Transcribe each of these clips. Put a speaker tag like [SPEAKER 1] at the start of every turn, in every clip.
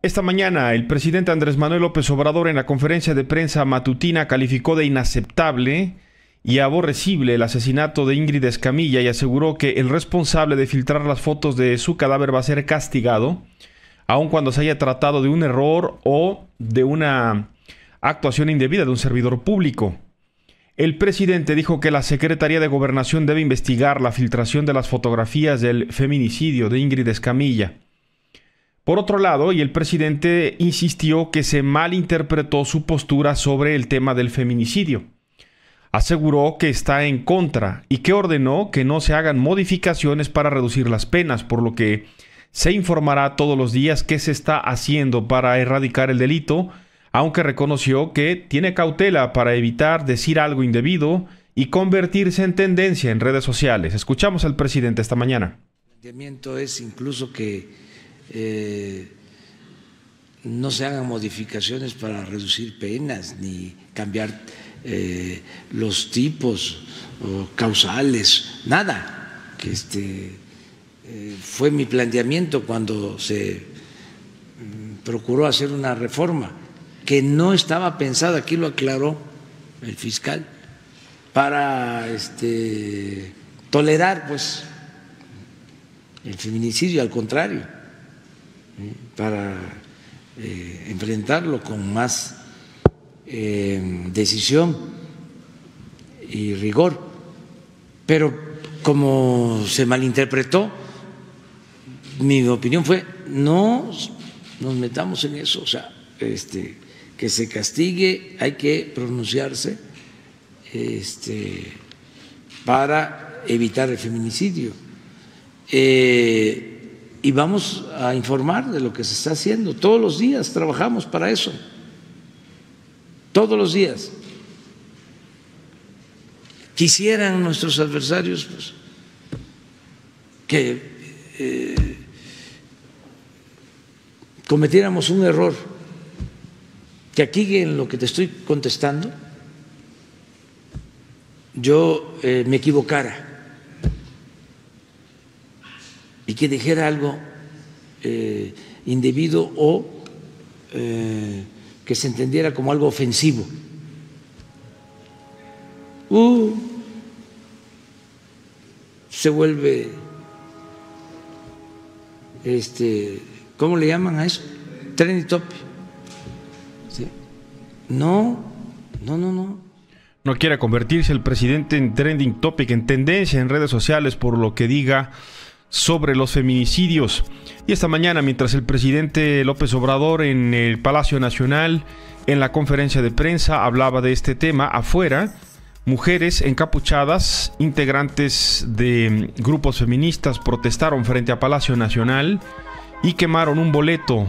[SPEAKER 1] Esta mañana, el presidente Andrés Manuel López Obrador en la conferencia de prensa matutina calificó de inaceptable y aborrecible el asesinato de Ingrid Escamilla y aseguró que el responsable de filtrar las fotos de su cadáver va a ser castigado, aun cuando se haya tratado de un error o de una actuación indebida de un servidor público. El presidente dijo que la Secretaría de Gobernación debe investigar la filtración de las fotografías del feminicidio de Ingrid Escamilla. Por otro lado, el presidente insistió que se malinterpretó su postura sobre el tema del feminicidio. Aseguró que está en contra y que ordenó que no se hagan modificaciones para reducir las penas, por lo que se informará todos los días qué se está haciendo para erradicar el delito, aunque reconoció que tiene cautela para evitar decir algo indebido y convertirse en tendencia en redes sociales. Escuchamos al presidente esta mañana.
[SPEAKER 2] El planteamiento es incluso que no se hagan modificaciones para reducir penas ni cambiar los tipos o causales, nada. Que fue mi planteamiento cuando se procuró hacer una reforma que no estaba pensada, aquí lo aclaró el fiscal, para tolerar pues el feminicidio, al contrario, para enfrentarlo con más decisión y rigor. Pero como se malinterpretó, mi opinión fue: no nos metamos en eso, o sea, que se castigue, hay que pronunciarse para evitar el feminicidio. Y vamos a informar de lo que se está haciendo. Todos los días trabajamos para eso. Todos los días. Quisieran nuestros adversarios pues, que cometiéramos un error, que aquí en lo que te estoy contestando yo me equivocara y que dijera algo indebido o que se entendiera como algo ofensivo. Se vuelve, ¿cómo le llaman a eso? Trending topic. ¿Sí? No.
[SPEAKER 1] No quiere convertirse el presidente en trending topic, en tendencia en redes sociales por lo que diga sobre los feminicidios. Y esta mañana, mientras el presidente López Obrador en el Palacio Nacional, en la conferencia de prensa, hablaba de este tema, afuera, mujeres encapuchadas, integrantes de grupos feministas, protestaron frente a Palacio Nacional y quemaron un boleto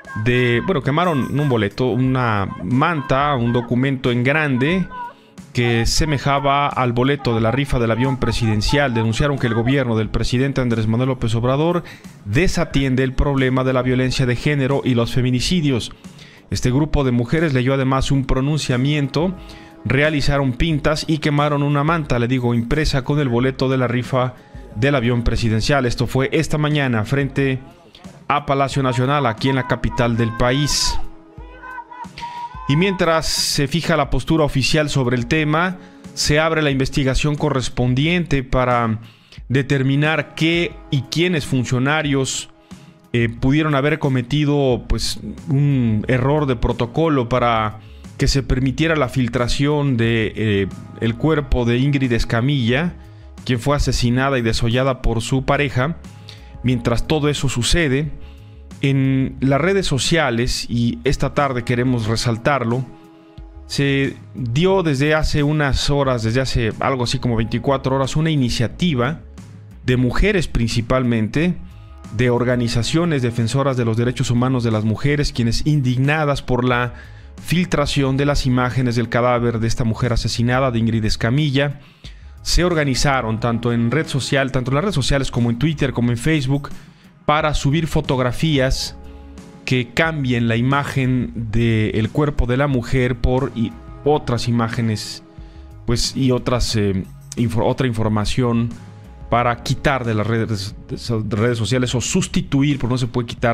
[SPEAKER 1] una manta, un documento en grande que semejaba al boleto de la rifa del avión presidencial. Denunciaron que el gobierno del presidente Andrés Manuel López Obrador desatiende el problema de la violencia de género y los feminicidios. Este grupo de mujeres leyó además un pronunciamiento, realizaron pintas y quemaron una manta, impresa con el boleto de la rifa del avión presidencial. Esto fue esta mañana frente a Palacio Nacional, aquí en la capital del país. Y mientras se fija la postura oficial sobre el tema, se abre la investigación correspondiente para determinar qué y quiénes funcionarios pudieron haber cometido pues, un error de protocolo para que se permitiera la filtración de el cuerpo de Ingrid Escamilla, quien fue asesinada y desollada por su pareja. Mientras todo eso sucede, en las redes sociales, y esta tarde queremos resaltarlo, se dio desde hace unas horas, desde hace algo así como 24 horas, una iniciativa de mujeres principalmente, de organizaciones defensoras de los derechos humanos de las mujeres, quienes indignadas por la filtración de las imágenes del cadáver de esta mujer asesinada, de Ingrid Escamilla, se organizaron tanto en las redes sociales como en Twitter, como en Facebook, para subir fotografías que cambien la imagen del cuerpo de la mujer por otras imágenes, pues, y otra información para quitar de las redes sociales o sustituir, porque no se puede quitar,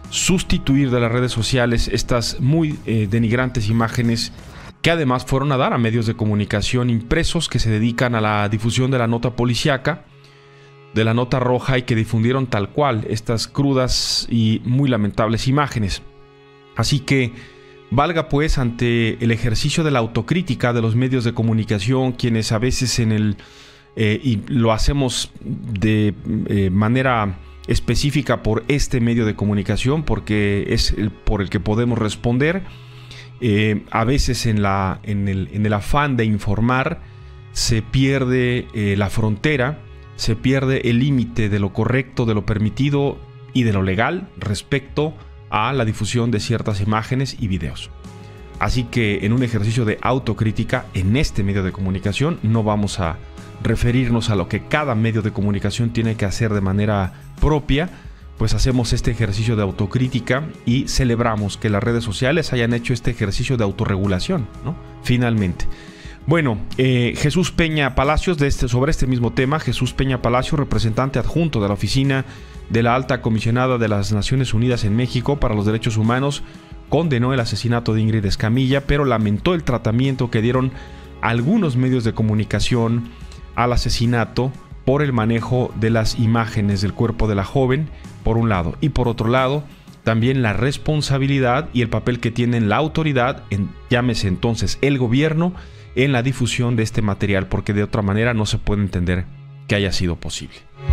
[SPEAKER 1] sustituir de las redes sociales estas muy denigrantes imágenes que además fueron a dar a medios de comunicación impresos que se dedican a la difusión de la nota policíaca, de la nota roja, y que difundieron tal cual estas crudas y muy lamentables imágenes. Así que valga pues ante el ejercicio de la autocrítica de los medios de comunicación, quienes a veces y lo hacemos de manera específica por este medio de comunicación, porque es por el que podemos responder. A veces en el afán de informar se pierde la frontera, se pierde el límite de lo correcto, de lo permitido y de lo legal respecto a la difusión de ciertas imágenes y videos. Así que en un ejercicio de autocrítica en este medio de comunicación no vamos a referirnos a lo que cada medio de comunicación tiene que hacer de manera propia, pues hacemos este ejercicio de autocrítica y celebramos que las redes sociales hayan hecho este ejercicio de autorregulación, ¿no? Finalmente. Bueno, Jesús Peña Palacios, sobre este mismo tema, Jesús Peña Palacios, representante adjunto de la Oficina de la Alta Comisionada de las Naciones Unidas en México para los Derechos Humanos, condenó el asesinato de Ingrid Escamilla, pero lamentó el tratamiento que dieron algunos medios de comunicación al asesinato por el manejo de las imágenes del cuerpo de la joven, por un lado, y por otro lado, también la responsabilidad y el papel que tiene la autoridad, llámese entonces el gobierno, en la difusión de este material, porque de otra manera no se puede entender que haya sido posible.